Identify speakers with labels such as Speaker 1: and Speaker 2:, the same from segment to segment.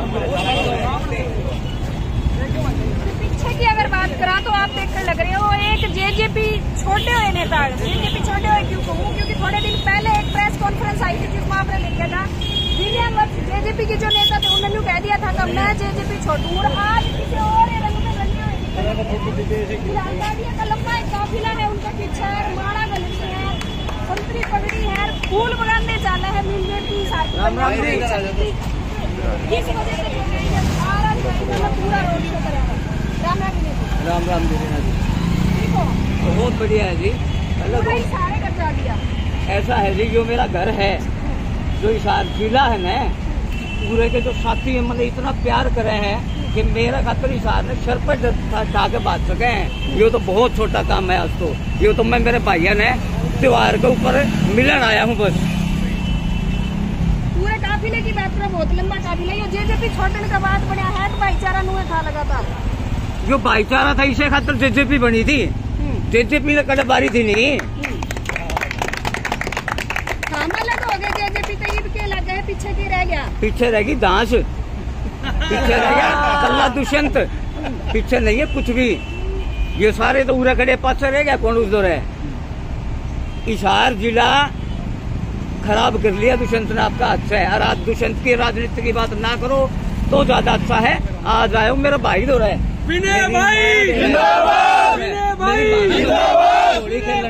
Speaker 1: पीछे की अगर बात करा तो आप देखकर लग रहे हो एक जेजेपी छोटे हुए नेता, जेजेपी छोटे हुए क्यों कहूँ, क्योंकि थोड़े दिन पहले एक प्रेस कॉन्फ्रेंस आई थी जिसमें आपने लिखा था जेजेपी के जो नेता थे उन्होंने कह दिया था कि मैं जेजेपी छोड़ू, और आज किसी और रंग में रंगे हुए का लंबा एक काफिला है, उनका पीछे है, माड़ा गली है, संतरी पगड़ी है, फूल बगाने जाना है, मिलने इस वजह से सारा पूरा रोड शो करेगा। राम राम जी ठीक हो?
Speaker 2: बहुत बढ़िया है जी।
Speaker 1: सारे कर जा दिया।
Speaker 2: ऐसा है जी, जो मेरा घर है, जो इशार जिला है ना, पूरे के जो साथी मतलब इतना प्यार करे हैं कि मेरा खातर इशार ने सर पर उठा के बात सके हैं। ये तो बहुत छोटा काम है। आज तो ये तो मैं मेरे भाइयों ने त्योहार के ऊपर मिलन आया हूँ बस।
Speaker 1: पूरे काफिले की बात करो, बहुत लंबा काफिला। ये जेजेपी छोड़ने का बात बढ़िया है, भाईचारा नुए था लगातार।
Speaker 2: जो भाईचारा था इसे खातर जेजेपी बनी थी। जेजेपी ने कड़े बारी थी नहीं। पीछे की रह गया, पीछे रहेगी दांस, पीछे रह गया कल्ला दुष्यंत, पीछे नहीं है कुछ भी। ये सारे तो उरा खड़े पास रह गया, कौन उधर है। इशार जिला खराब कर लिया दुष्यंत ने, आपका अच्छा है। और आज दुष्यंत की राजनीति की बात ना करो तो ज्यादा अच्छा है। आज आयो मेरा भाई दो रहे
Speaker 3: विनय भाई जिंदाबाद, विनय भाई जिंदाबाद,
Speaker 1: होली खेलने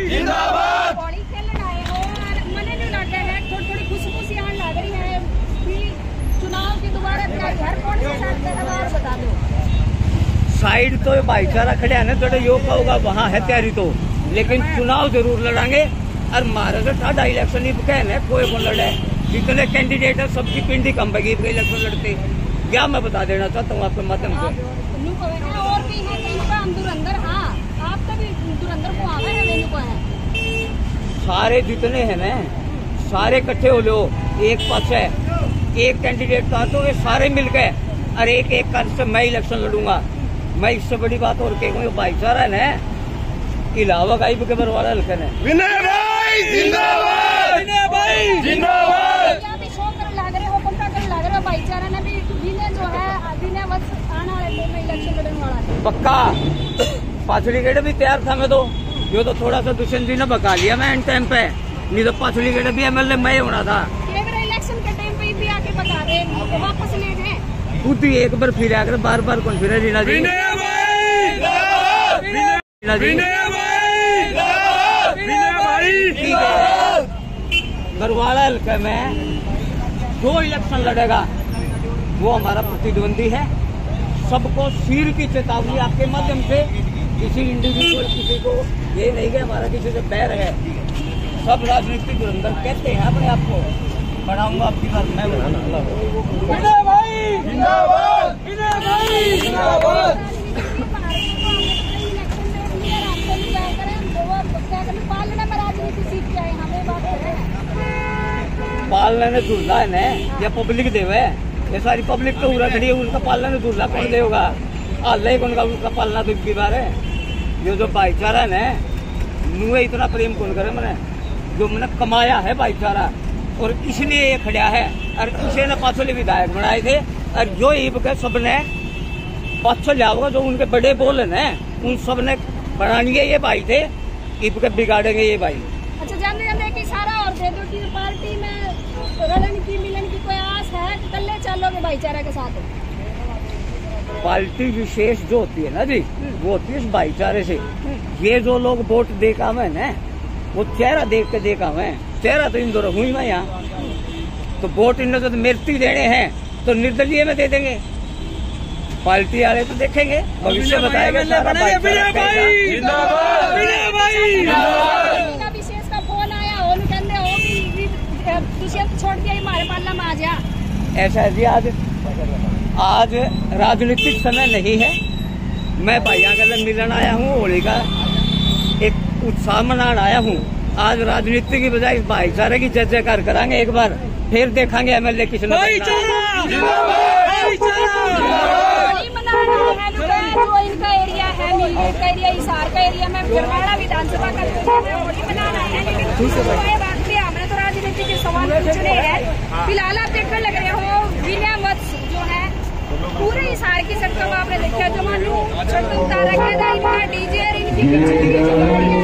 Speaker 1: आए हो और मने नहीं लग है, थोड़ी खुशबू सी आने लग रही है। चुनाव की दोबारा घर कौन से साथ में बता दो।
Speaker 2: साइड तो भाईचारा खड़े है ना, थोड़े योग का होगा वहाँ है तैयारी तो, लेकिन चुनाव जरूर लड़ांगे। और महाराष्ट्र साढ़ा इलेक्शन ही कहने कोई कौन लड़े, जितने कैंडिडेट है सबकी पिंडी कम बगी इलेक्शन लड़ते। क्या मैं बता देना चाहता हूँ आपके माध्यम से।
Speaker 1: और भी है दुरंदर, हाँ आप तभी दुरंदर को आवे है, मेनू को है।
Speaker 2: सारे जितने हैं ना, सारे इकट्ठे हो लो एक पास है, एक कैंडिडेट का तो ये सारे मिल गए और एक एक कर से मैं इलेक्शन लड़ूंगा। मैं इससे बड़ी बात और कहूँगा, भाईचारा है ना, इलावा गाई के बरवाड़ा हल्के है।
Speaker 3: विनय भाई जिंदाबाद, विनय भाई जिंदाबाद।
Speaker 1: लग रहे हो पक्का कर लग रहा है भाईचारा ने भी विनय जो है विनय बस आना है इलेक्शन लड़ने वाला है पक्का।
Speaker 2: पाछली गेट भी तैयार था मैं तो, यो तो थोड़ा सा दुष्यंत जी ने बका लिया मैं एंड टाइम पे, नहीं तो पाछली गेट भी एमएलए मैं होना था।
Speaker 1: इलेक्शन के टाइम पे भी आके बता रहे हैं वापस ले गए
Speaker 2: खुद ही एक बार फिर आकर बार बार कौन फिर रीना जी। बरवाड़ा हल्के में जो इलेक्शन लड़ेगा वो हमारा प्रतिद्वंदी है। सबको सिर की चेतावनी आपके माध्यम से, किसी इंडिविजुअल किसी को ये नहीं कि हमारा किसी से बैर है। सब राजनीतिक धुरंधर कहते हैं अपने आप को। बढ़ाऊंगा आपकी बात मैं।
Speaker 3: विनय भाई जिंदाबाद, विनय भाई जिंदाबाद।
Speaker 2: पालने ने दूल्हा है ना, या पब्लिक देवे, ये सारी पब्लिक तो पूरा खड़ी है, उनका पालना ने दूल्हा कौन देगा। अल्लाह कौन का उनका पालना तो इनकी बार है। ये जो भाईचारा है ना, नुए इतना प्रेम कौन करे मैंने, जो मैंने कमाया है भाईचारा, और इसलिए ये खड़ा है। और इसे ने पाछले विधायक बनाए थे, और जो ईब के सबने पाछल जाओगा, जो उनके बड़े बोल है ना, उन सब ने बनाएंगे ये भाई थे, ईब के बिगाड़ेंगे ये भाई।
Speaker 1: अच्छा जानते जानते कि सारा और दे दो कि पार्टी में रलन की मिलन की कोई आस है, कल्ले चलोगे भाईचारा के साथ?
Speaker 2: पार्टी विशेष जो होती है ना जी, वो होती है इस भाईचारे से। ये जो लोग वोट दे का है ना, वो चेहरा देख के देखा है, चेहरा तो इन दोनों हुई मैं यहाँ तो वोट इन तो मेरती देने हैं तो निर्दलीय में दे देंगे। पार्टी वाले तो देखेंगे, भविष्य बताएगा।
Speaker 1: विशेष का फोन आया हो कहते हो कि छोड़ दिया हमारे पाला में आ जा।
Speaker 2: ऐसा है जी, आज राजनीतिक समय नहीं है। मैं भाइयों के मिलन आया हूँ, होली का एक उत्साह मनाने आया हूँ। आज राजनीति की बजाय भाईचारे की जय जयकार कराएंगे एक बार, फिर देखेंगे एमएलए किसने।
Speaker 1: जो इनका एरिया है, मिलनेट का एरिया, हिसार का एरिया में बरवाड़ा विधानसभा का होली मनाना है, लेकिन हमने तो राजनीति के सवाल पूछने हैं। फिलहाल आप देखने लग रहे हो विनय वत्स जो छोटू तारा कहता इनका डीजे और इनकी